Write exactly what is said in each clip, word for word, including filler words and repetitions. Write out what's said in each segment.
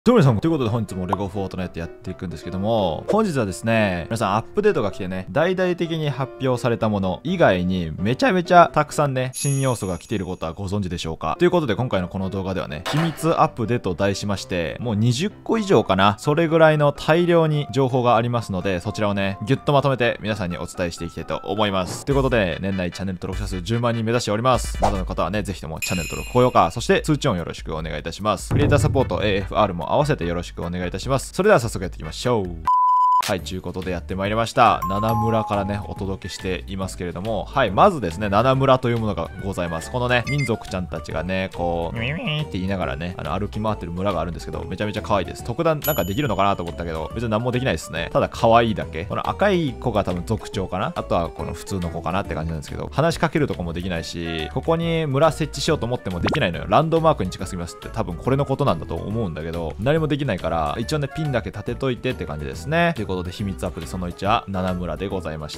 どうも皆さん、ということで本日もレゴフォートナイトやっていくんですけども、本日はですね、皆さんアップデートが来てね、大々的に発表されたもの以外にめちゃめちゃたくさんね、新要素が来ていることはご存知でしょうか。ということで今回のこの動画ではね、秘密アップデートと題しまして、もうにじゅっこ以上かな、それぐらいの大量に情報がありますので、そちらをね、ギュッとまとめて皆さんにお伝えしていきたいと思います。ということで、年内チャンネル登録者数じゅうまんにん目指しております。まだの方はね、ぜひともチャンネル登録、高評価、そして通知音よろしくお願いいたします。クリエイターサポート エーエフアール も合わせてよろしくお願いします。お願いいたします。それでは早速やっていきましょう。はい、ということでやってまいりました。七村からね、お届けしていますけれども、はい、まずですね、七村というものがございます。このね、民族ちゃんたちがね、こう、ミミミって言いながらね、あの、歩き回ってる村があるんですけど、めちゃめちゃ可愛いです。特段なんかできるのかなと思ったけど、別に何もできないですね。ただ可愛いだけ。この赤い子が多分族長かな。あとはこの普通の子かなって感じなんですけど、話しかけるとかもできないし、ここに村設置しようと思ってもできないのよ。ランドマークに近すぎますって多分これのことなんだと思うんだけど、何もできないから、一応ね、ピンだけ立てといてって感じですね。ということで秘密アップでそのいちは七村でございました。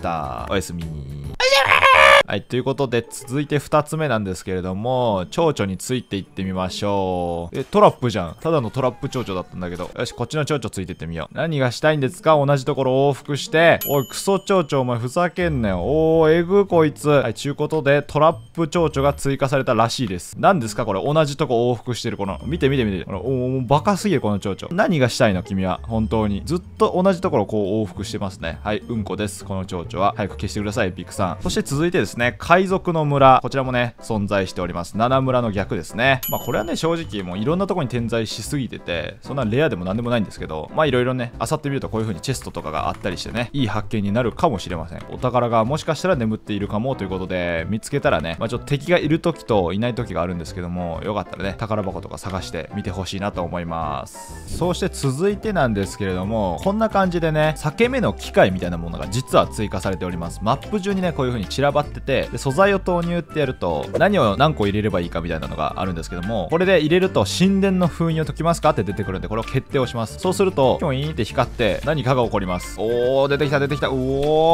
おやすみ。はい、ということで続いてふたつめなんですけれども、蝶々についていってみましょう。え、トラップじゃん。ただのトラップ蝶々だったんだけど、よし、こっちの蝶々ついてってみよう。何がしたいんですか？同じところ往復して。おい、クソ蝶々お前ふざけんなよ。おー、えぐこいつ。はい、ちゅうことでトラップ蝶々が追加されたらしいです。何ですかこれ？同じとこ往復してるこの。見て見て見て。おー、バカすぎるこの蝶々。何がしたいの君は。本当に。ずっと同じところこう往復してますね。はい、うんこです。この蝶々は。早く消してください、ピクさん。そして続いてですね、海賊の村。こちらもね、存在しております。七村の逆ですね。まあこれはね、正直もういろんなところに点在しすぎてて、そんなレアでもなんでもないんですけど、まあいろいろね、漁ってみるとこういう風にチェストとかがあったりしてね、いい発見になるかもしれません。お宝がもしかしたら眠っているかもということで、見つけたらね、まあちょっと敵がいる時といない時があるんですけども、よかったらね、宝箱とか探してみてほしいなと思います。そうして続いてなんですけれども、こんな感じでね、裂け目の機械みたいなものが実は追加されております。マップ中にね、こういう風に散らばってて、で素材を投入ってやると何を何個入れればいいかみたいなのがあるんですけども、これで入れると神殿の封印を解きますかって出てくるんで、これを決定をします。そうするとピョイーンって光って何かが起こります。おー、出てきた出てきた。う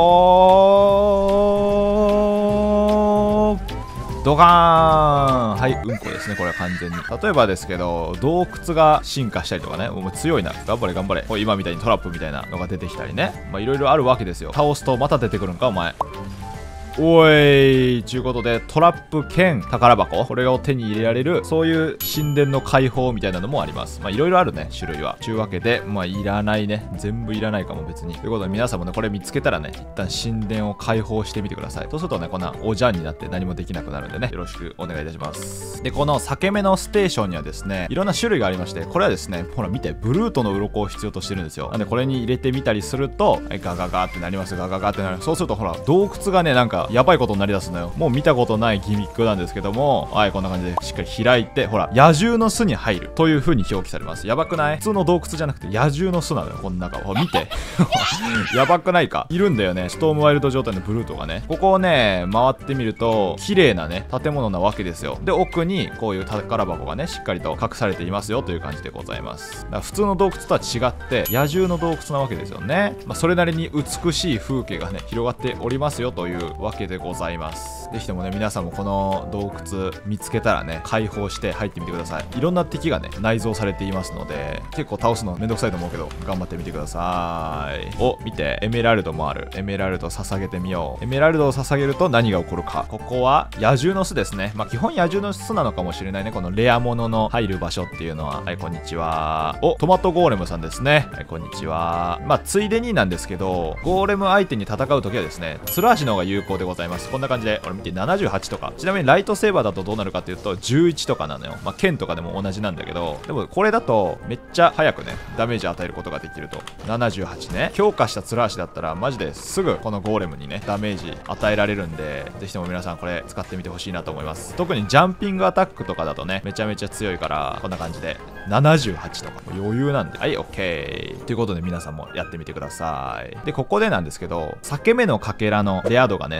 おー、ドカーン。はい、うんこですね、これは完全に。例えばですけど、洞窟が進化したりとかね、もう強いな。頑張れ頑張れ。こう今みたいにトラップみたいなのが出てきたりね。まあいろいろあるわけですよ。倒すとまた出てくるんか、お前。おい、ということでトラップ兼宝箱、これを手に入れられる、そういう神殿の解放みたいなのもあります。まあいろいろあるね、種類は。というわけで、まあいらないね、全部いらないかも別に。ということで皆さんもね、これ見つけたらね、一旦神殿を解放してみてください。そうするとね、こんなおじゃんになって何もできなくなるんでね、よろしくお願いいたします。で、この裂け目のステーションにはですね、いろんな種類がありまして、これはですね、ほら見て、ブルートの鱗を必要としてるんですよ。なんでこれに入れてみたりすると、はい、ガガガってなります。ガガガってなる。そうするとほら、洞窟がね、なんかやばいことになりだすのよ。もう見たことないギミックなんですけども、はい、こんな感じでしっかり開いて、ほら、野獣の巣に入るという風に表記されます。やばくない？普通の洞窟じゃなくて野獣の巣なのよ、この中を。見て。やばくないか？いるんだよね、ストームワイルド状態のブルートがね。ここをね、回ってみると、綺麗なね、建物なわけですよ。で、奥にこういう宝箱がね、しっかりと隠されていますよという感じでございます。だから普通の洞窟とは違って、野獣の洞窟なわけですよね。まあ、それなりに美しい風景がね、広がっておりますよというわけでございます。ぜひともね、皆さんもこの洞窟見つけたらね、開放して入ってみてください。いろんな敵がね、内蔵されていますので、結構倒すのめんどくさいと思うけど、頑張ってみてください。お、見て、エメラルドもある。エメラルド捧げてみよう。エメラルドを捧げると何が起こるか。ここは野獣の巣ですね。まあ基本野獣の巣なのかもしれないね。このレアものの入る場所っていうのは。はい、こんにちは。お、トマトゴーレムさんですね。はい、こんにちは。まあついでになんですけど、ゴーレム相手に戦うときはですね、ツラーシの方が有効でございます。こんな感じで、俺見てななじゅうはちとか。ちなみにライトセーバーだとどうなるかっていうとじゅういちとかなのよ。まあ剣とかでも同じなんだけど、でもこれだとめっちゃ早くね、ダメージ与えることができると。ななじゅうはちね。強化したツラーシだったらマジですぐこのゴーレムにね、ダメージ与えられるんで、ぜひとも皆さんこれ使ってみてほしいなと思います。特にジャンピングアタックとかだとね、めちゃめちゃ強いから、こんな感じでななじゅうはちとか余裕なんで。はい、オッケー。ということで皆さんもやってみてください。で、ここでなんですけど、裂け目のかけらのレア度がね、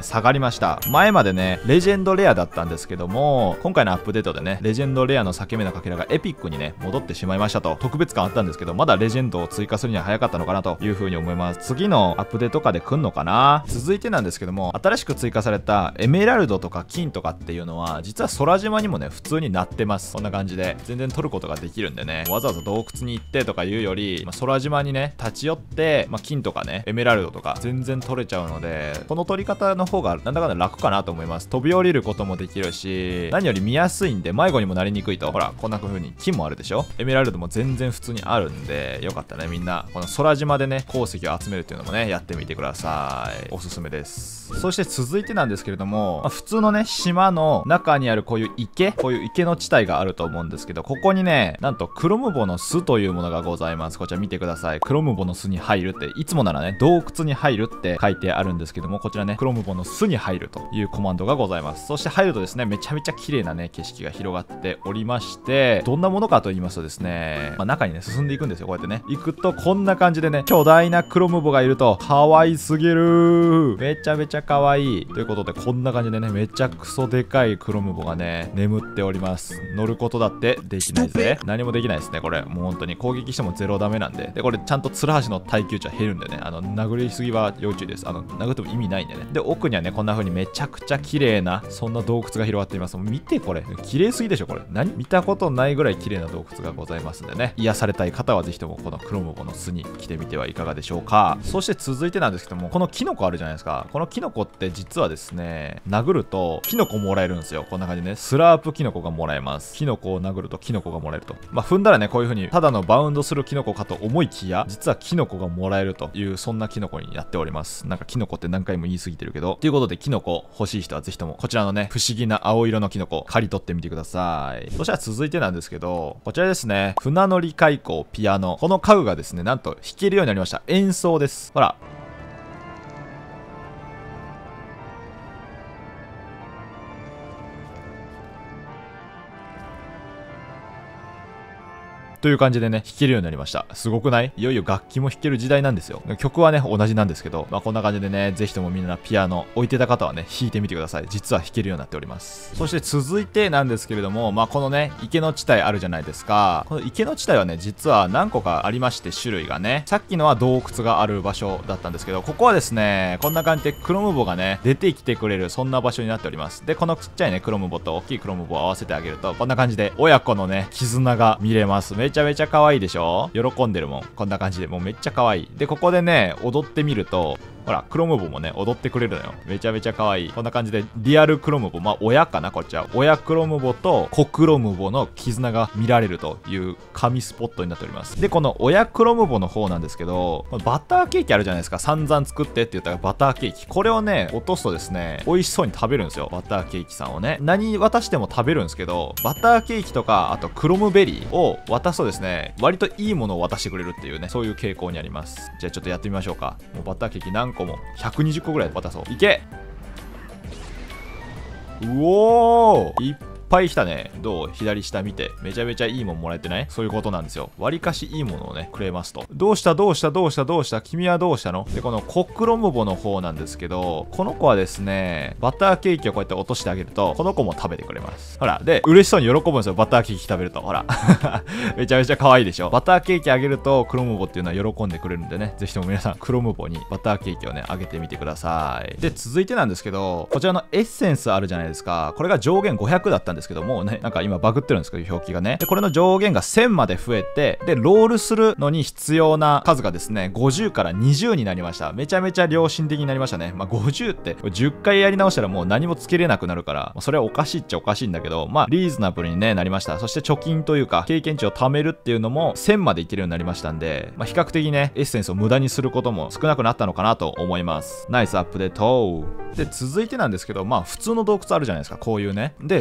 下がりました。前までね、レジェンドレアだったんですけども、今回のアップデートでね、レジェンドレアの裂け目のかけらがエピックにね、戻ってしまいましたと。特別感あったんですけど、まだレジェンドを追加するには早かったのかなという風に思います。次のアップデートかで来んのかな。続いてなんですけども、新しく追加されたエメラルドとか金とかっていうのは、実は空島にもね、普通になってます。こんな感じで、全然取ることができるんでね、わざわざ洞窟に行ってとかいうより、まあ、空島にね、立ち寄って、まあ、金とかね、エメラルドとか全然取れちゃうので、この取り方の方がなんだかんだ楽かなと思います。飛び降りることもできるし、何より見やすいんで迷子にもなりにくいと。ほら、こんな風に金もあるでしょ。エメラルドも全然普通にあるんで、よかったね、みんなこの空島でね、鉱石を集めるっていうのもね、やってみてください。おすすめです。そして続いてなんですけれども、まあ、普通のね、島の中にあるこういう池、こういう池の地帯があると思うんですけど、ここにね、なんとクロムボの巣というものがございます。こちら見てください。クロムボの巣に入るって、いつもならね、洞窟に入るって書いてあるんですけども、こちらね、クロムボの巣に入るというコマンドがございます。そして入るとですね、めちゃめちゃ綺麗なね、景色が広がっておりまして、どんなものかと言いますとですね、まあ、中にね、進んでいくんですよ。こうやってね、行くとこんな感じでね、巨大なクロムボがいると、可愛すぎる。めちゃめちゃ可愛い。ということで、こんな感じでね、めちゃくそでかいクロムボがね、眠っております。乗ることだってできないぜ。何もできないですね、これ。もう本当に攻撃してもゼロダメなんで。で、これちゃんとツルハシの耐久値は減るんでね、あの、殴りすぎは要注意です。あの、殴っても意味ないんでね。で、奥にはね、こんな風にめちゃくちゃ綺麗な、そんな洞窟が広がっています。もう見てこれ。綺麗すぎでしょ、これ。何見たことないぐらい綺麗な洞窟がございますんでね。癒されたい方はぜひともこのクロムボの巣に来てみてはいかがでしょうか。そして続いてなんですけども、このキノコあるじゃないですか。このキノコって実はですね、殴るとキノコもらえるんですよ。こんな感じでね、スラープキノコがもらえます。キノコを殴るとキノコがもらえると。まあ、踏んだらね、こういう風にただのバウンドするキノコかと思いきや、実はキノコがもらえるという、そんなキノコになっております。なんかキノコって何回も言い過ぎてるけど。ということで、キノコ欲しい人はぜひともこちらのね、不思議な青色のキノコ刈り取ってみてください。そしたら続いてなんですけど、こちらですね、船乗り開口ピアノ。この家具がですね、なんと弾けるようになりました。演奏です。ほら。という感じでね、弾けるようになりました。すごくない？いよいよ楽器も弾ける時代なんですよ。曲はね、同じなんですけど、まあこんな感じでね、ぜひともみんなピアノ置いてた方はね、弾いてみてください。実は弾けるようになっております。そして続いてなんですけれども、まあこのね、池の地帯あるじゃないですか。この池の地帯はね、実は何個かありまして、種類がね、さっきのは洞窟がある場所だったんですけど、ここはですね、こんな感じでクロムボがね、出てきてくれる、そんな場所になっております。で、このちっちゃいね、クロムボと大きいクロムボを合わせてあげると、こんな感じで親子のね、絆が見れます。めちゃめちゃ可愛いでしょ？喜んでるもん。こんな感じで、もうめっちゃ可愛い。で、ここでね、踊ってみると、ほら、クロムボもね、踊ってくれるのよ。めちゃめちゃ可愛い。こんな感じで、リアルクロムボ、まあ、親かな、こっちは。親クロムボと子クロムボの絆が見られるという神スポットになっております。で、この親クロムボの方なんですけど、バターケーキあるじゃないですか。散々作ってって言ったらバターケーキ。これをね、落とすとですね、美味しそうに食べるんですよ。バターケーキさんをね。何渡しても食べるんですけど、バターケーキとか、あとクロムベリーを渡すとですね、割といいものを渡してくれるっていうね、そういう傾向にあります。じゃあちょっとやってみましょうか。もうバターケーキ何個も。ひゃくにじゅっこぐらい渡そう。いけ！うおー！いっぱい来たね。どう？左下見て。めちゃめちゃいいもんもらえてない？そういうことなんですよ。割かしいいものをね、くれますと。どうしたどうしたどうしたどうした君はどうしたの？で、このコクロムボの方なんですけど、この子はですね、バターケーキをこうやって落としてあげると、この子も食べてくれます。ほら。で、嬉しそうに喜ぶんですよ。バターケーキ食べると。ほら。めちゃめちゃ可愛いでしょ。バターケーキあげると、クロムボっていうのは喜んでくれるんでね、ぜひとも皆さん、クロムボにバターケーキをね、あげてみてください。で、続いてなんですけど、こちらのエッセンスあるじゃないですか。これが上限ごひゃくだったんですけども、ね、なんか今バグってるんですけど、表記がね。で、これの上限がせんまで増えて、で、ロールするのに必要な数がですね、ごじゅうからにじゅうになりました。めちゃめちゃ良心的になりましたね。まあ、ごじゅうってじゅっかいやり直したらもう何もつけれなくなるから、それはおかしいっちゃおかしいんだけど、まあ、リーズナブルに、ね、なりました。そして貯金というか、経験値を貯めるっていうのもせんまでいけるようになりましたんで、まあ、比較的ね、エッセンスを無駄にすることも少なくなったのかなと思います。ナイスアップデート。で、続いてなんですけど、まあ、普通の洞窟あるじゃないですか。こういうね。で、普通の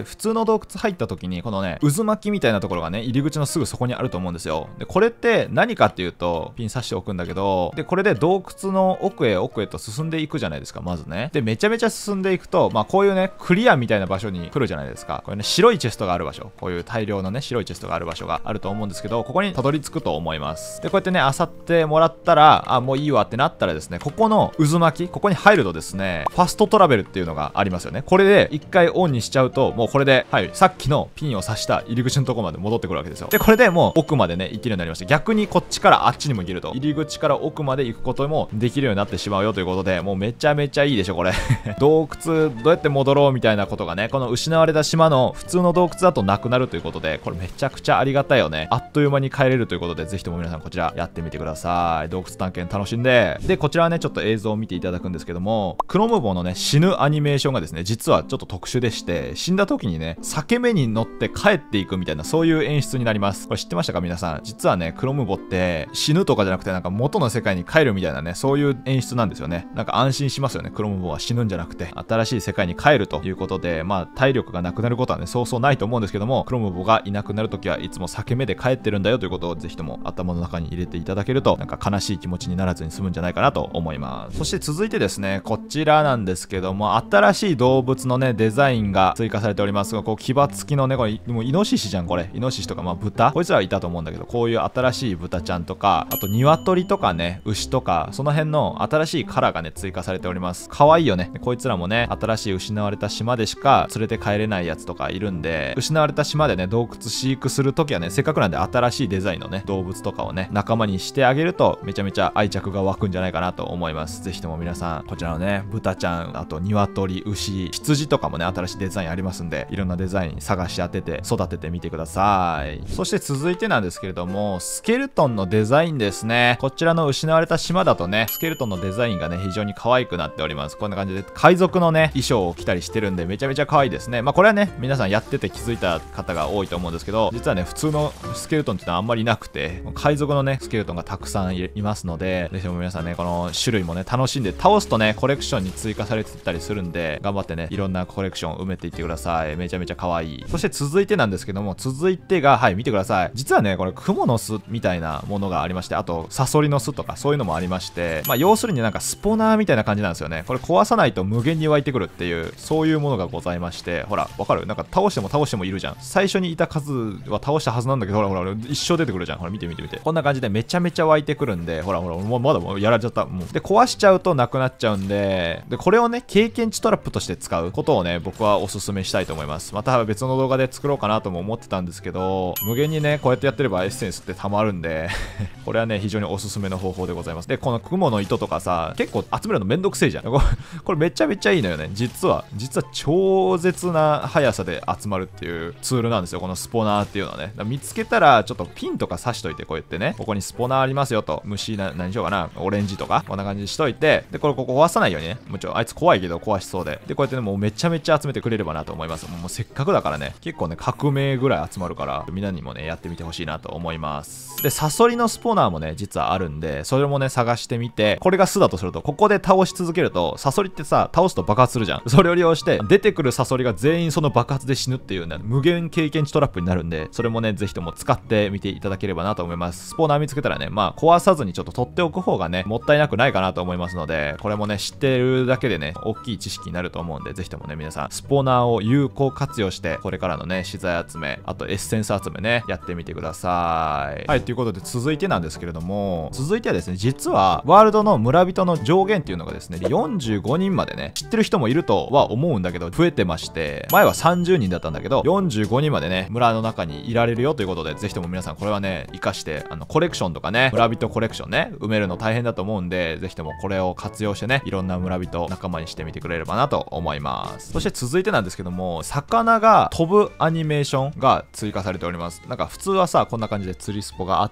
洞窟入った時にこのね渦巻きみたいなところがね入り口のすぐそこにあると思うんですよ。でこれって何かっていうと、ピン刺しておくんだけど、でこれで洞窟の奥へ奥へと進んでいくじゃないですか、まずね。でめちゃめちゃ進んでいくと、まあこういうねクリアみたいな場所に来るじゃないですか。これね白いチェストがある場所、こういう大量のね白いチェストがある場所があると思うんですけど、ここにたどり着くと思います。でこうやってね漁ってもらったら、あもういいわってなったらですね、ここの渦巻き、ここに入るとですねファストトラベルっていうのがありますよね。これで一回オンにしちゃうと、もうこれではいさっきのピンを刺した入り口のところまで戻ってくるわけですよ。でこれでもう奥までね行けるようになりました。逆にこっちからあっちにも行けると、入り口から奥まで行くこともできるようになってしまうよということで、もうめちゃめちゃいいでしょこれ洞窟どうやって戻ろうみたいなことがね、この失われた島の普通の洞窟だとなくなるということで、これめちゃくちゃありがたいよね。あっという間に帰れるということで、ぜひとも皆さんこちらやってみてください。洞窟探検楽しんで。でこちらはねちょっと映像を見ていただくんですけども、クロムボウのね死ぬアニメーションがですね実はちょっと特殊でして、死んだ時にね裂け目に乗って帰っていくみたいな、そういう演出になります。これ知ってましたか皆さん。実はねクロムボって死ぬとかじゃなくて、なんか元の世界に帰るみたいなね、そういう演出なんですよね。なんか安心しますよね。クロムボは死ぬんじゃなくて新しい世界に帰るということで、まあ体力がなくなることはねそうそうないと思うんですけども、クロムボがいなくなるときはいつも裂け目で帰ってるんだよということをぜひとも頭の中に入れていただけると、なんか悲しい気持ちにならずに済むんじゃないかなと思います。そして続いてですね、こちらなんですけども、新しい動物のねデザインが追加されております。こう牙付きのね、これもうイノシシじゃんこれ。イノシシとかまあ豚、こいつらはいたと思うんだけど、こういう新しい豚ちゃんとか、あと鶏とかね牛とか、その辺の新しいカラーがね追加されております。可愛いよね。こいつらもね新しい失われた島でしか連れて帰れないやつとかいるんで、失われた島でね洞窟飼育するときはね、せっかくなんで新しいデザインのね動物とかをね仲間にしてあげると、めちゃめちゃ愛着が湧くんじゃないかなと思います。ぜひとも皆さんこちらのね豚ちゃん、あと鶏、牛、羊とかもね新しいデザインありますんで、いろんなデザイン探し当てて育ててみてください。そして続いてなんですけれども、スケルトンのデザインですね。こちらの失われた島だとねスケルトンのデザインがね非常に可愛くなっております。こんな感じで海賊のね衣装を着たりしてるんで、めちゃめちゃ可愛いですね。まあこれはね皆さんやってて気づいた方が多いと思うんですけど、実はね普通のスケルトンっていうのはあんまりいなくて、海賊のねスケルトンがたくさんいますので、ぜひとも皆さんねこの種類もね楽しんで、倒すとねコレクションに追加されてたりするんで、頑張ってねいろんなコレクションを埋めていってください。めちゃめちゃ可愛い。そして続いてなんですけども、続いてがはい見てください。実はねこれクモの巣みたいなものがありまして、あとサソリの巣とかそういうのもありまして、まあ要するになんかスポナーみたいな感じなんですよね。これ壊さないと無限に湧いてくるっていう、そういうものがございまして、ほらわかる？なんか倒しても倒してもいるじゃん。最初にいた数は倒したはずなんだけど、ほらほら一生出てくるじゃん。ほら見て見て見て、こんな感じでめちゃめちゃ湧いてくるんで、ほらほらもうまだもうやられちゃった。もうで壊しちゃうとなくなっちゃうんで、でこれをね経験値トラップとして使うことをね僕はおすすめしたいと思います。また別の動画で作ろうかなとも思ってたんですけど、無限にねこうやってやってればエッセンスってたまるんでこれはね非常におすすめの方法でございます。でこの雲の糸とかさ、結構集めるのめんどくせえじゃん。これ、これめちゃめちゃいいのよね。実は実は超絶な速さで集まるっていうツールなんですよ、このスポナーっていうのはね。だから見つけたらちょっとピンとか刺しといて、こうやってねここにスポナーありますよと、虫な何しようかな、オレンジとかこんな感じにしといて、でこれここ壊さないようにね、もちろんあいつ怖いけど壊しそうで、でこうやってねもうめちゃめちゃ集めてくれればなと思います。もうせっかくだからね、結構ね革命ぐらい集まるから、みんなにもねやってみてほしいなと思います。でサソリのスポナーもね実はあるんで、それもね探してみて、これが巣だとすると、ここで倒し続けるとサソリってさ倒すと爆発するじゃん。それを利用して出てくるサソリが全員その爆発で死ぬっていうね無限経験値トラップになるんで、それもねぜひとも使ってみていただければなと思います。スポナー見つけたらね、まあ壊さずにちょっと取っておく方がねもったいなくないかなと思いますので、これもね知ってるだけでね大きい知識になると思うんで、ぜひともね皆さんスポナーを有効活用して、これからのね資材集め、あとエッセンス集めねやってみてください。はい、ということで続いてなんですけれども、続いてはですね、実はワールドの村人の上限っていうのがですねよんじゅうごにんまでね、知ってる人もいるとは思うんだけど増えてまして、前はさんじゅうにんだったんだけどよんじゅうごにんまでね村の中にいられるよということで、ぜひとも皆さんこれはね活かして、あのコレクションとかね、村人コレクションね埋めるの大変だと思うんで、ぜひともこれを活用してねいろんな村人仲間にしてみてくれればなと思います。そして続いてなんですけども、魚が飛ぶアニメーションが追加されております。なんか普通はさこんな感じで釣りスポがあって、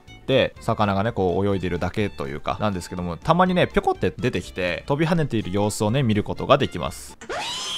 魚がねこう泳いでいるだけというかなんですけども、たまにねぴょこって出てきて飛び跳ねている様子をね見ることができます。ほら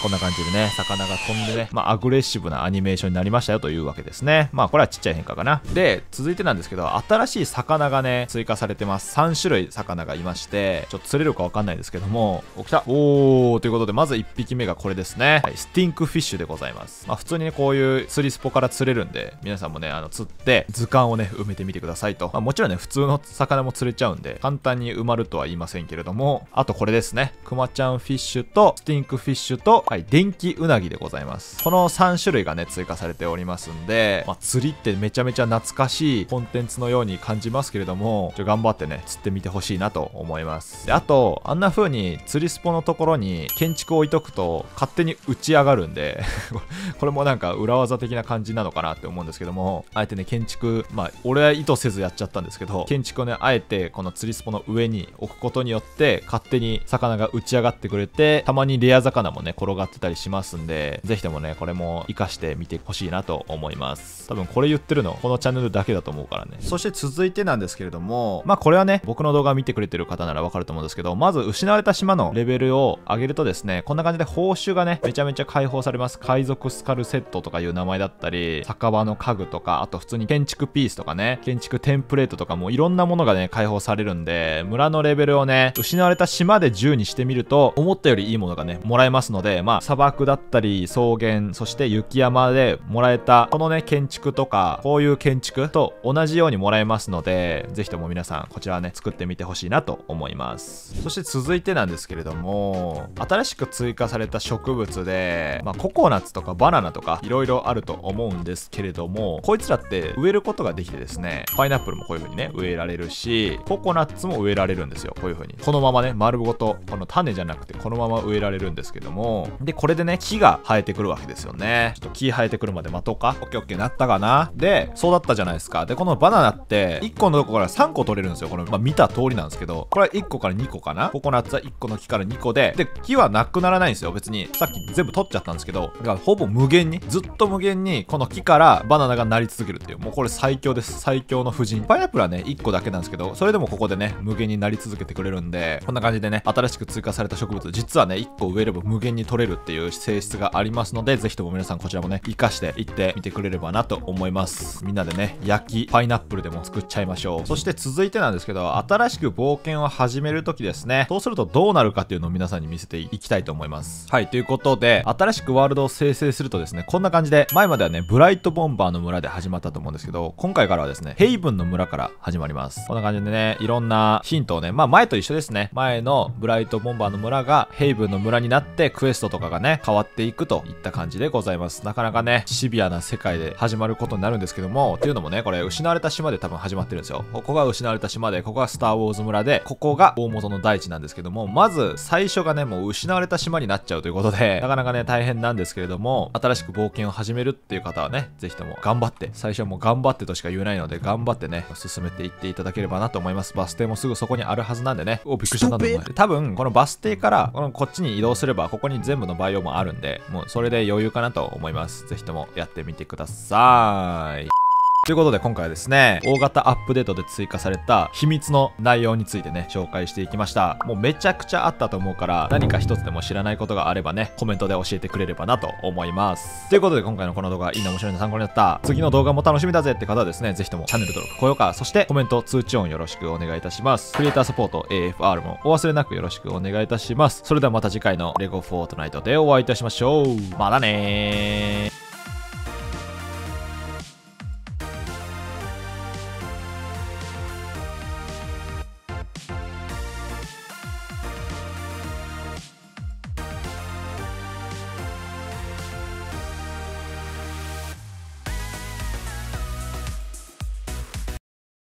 こんな感じでね、魚が飛んでね、まあ、アグレッシブなアニメーションになりましたよというわけですね。まあ、これはちっちゃい変化かな。で、続いてなんですけど、新しい魚がね、追加されてます。さん種類魚がいまして、ちょっと釣れるかわかんないですけども、お、来た。おー、ということで、まずいっぴきめがこれですね。はい、スティンクフィッシュでございます。まあ、普通にね、こういう釣りスポから釣れるんで、皆さんもね、あの、釣って、図鑑をね、埋めてみてくださいと。まあ、もちろんね、普通の魚も釣れちゃうんで、簡単に埋まるとは言いませんけれども、あとこれですね。クマちゃんフィッシュと、スティンクフィッシュと、はい、電気ウナギでございます。このさん種類がね、追加されておりますんで、まあ、釣りってめちゃめちゃ懐かしいコンテンツのように感じますけれども、ちょ頑張ってね、釣ってみてほしいなと思います。で、あと、あんな風に釣りスポのところに建築を置いとくと、勝手に打ち上がるんで、これもなんか裏技的な感じなのかなって思うんですけども、あえてね、建築、まあ、俺は意図せずやっちゃったんですけど、建築をね、あえてこの釣りスポの上に置くことによって、勝手に魚が打ち上がってくれて、たまにレア魚もね、転がってたりしますんで、ぜひともね、これも活かしてみてほしいなと思います。多分これ言ってるの、このチャンネルだけだと思うからね。そして続いてなんですけれども、まあこれはね、僕の動画見てくれてる方ならわかると思うんですけど、まず失われた島のレベルを上げるとですね、こんな感じで報酬がね、めちゃめちゃ解放されます。海賊スカルセットとかいう名前だったり、酒場の家具とか、あと普通に建築ピースとかね、建築テンプレートとかもいろんなものがね、解放されるんで、村のレベルをね、失われた島でじゅうにしてみると、思ったよりいいものがね、もらえますので、まあ砂漠だったり、草原、そして雪山でもらえた、このね、建築とか、こういう建築と同じようにもらえますので、ぜひとも皆さん、こちらね、作ってみてほしいなと思います。そして続いてなんですけれども、新しく追加された植物で、まあココナッツとかバナナとか、いろいろあると思うんですけれども、こいつらって植えることができてですね、パイナップルもこういう風にね、植えられるし、ココナッツも植えられるんですよ。こういう風に。このままね、丸ごと、この種じゃなくて、このまま植えられるんですけども、で、これでね、木が生えてくるわけですよね。ちょっと木生えてくるまで待とうか。オッケーオッケーなったかな。で、そうだったじゃないですか。で、このバナナって、いっこのとこからさんこ取れるんですよ。この、まあ、見た通りなんですけど、これはいっこからにこかな。ココナッツはいっこの木からにこで、で、木はなくならないんですよ。別に、さっき全部取っちゃったんですけど、だからほぼ無限に、ずっと無限に、この木からバナナがなり続けるっていう、もうこれ最強です。最強の布陣。パイナップルはね、いっこだけなんですけど、それでもここでね、無限になり続けてくれるんで、こんな感じでね、新しく追加された植物、実はね、いっこ植えれば無限に取れるっていう性質がありますので、ぜひとも皆さんこちらもね、活かしていってみてくれればなと思います。みんなでね、焼きパイナップルでも作っちゃいましょう。そして続いてなんですけど、新しく冒険を始めるときですね、そうするとどうなるかっていうのを皆さんに見せていきたいと思います。はい、ということで、新しくワールドを生成するとですね、こんな感じで、前まではね、ブライトボンバーの村で始まったと思うんですけど、今回からはですね、ヘイブンの村から始まります。こんな感じでね、いろんなヒントをね、まあ前と一緒ですね。前のブライトボンバーの村がヘイブンの村になって、クエストとかがね、変わっていくといった感じでございます。なかなかね、シビアな世界で始まることになるんですけども、っていうのもね、これ失われた島で多分始まってるんですよ。ここが失われた島で、ここがスターウォーズ村で、ここが大元の大地なんですけども、まず最初がね、もう失われた島になっちゃうということで、なかなかね、大変なんですけれども、新しく冒険を始めるっていう方はね、ぜひとも頑張って、最初はもう頑張ってとしか言えないので、頑張ってね、進めていっていただければなと思います。バス停もすぐそこにあるはずなんでね、お、びっくりしちゃったんだ。多分、このバス停から、このこっちに移動すれば、ここに全部のバイオもあるんで、もうそれで余裕かなと思います。ぜひともやってみてください。ということで今回はですね、大型アップデートで追加された秘密の内容についてね、紹介していきました。もうめちゃくちゃあったと思うから、何か一つでも知らないことがあればね、コメントで教えてくれればなと思います。ということで今回のこの動画、いいな、面白いな、参考になった、次の動画も楽しみだぜって方はですね、ぜひともチャンネル登録、高評価、そしてコメント、通知音よろしくお願いいたします。クリエイターサポート エーエフアール もお忘れなくよろしくお願いいたします。それではまた次回のレゴフォートナイトでお会いいたしましょう。またねー。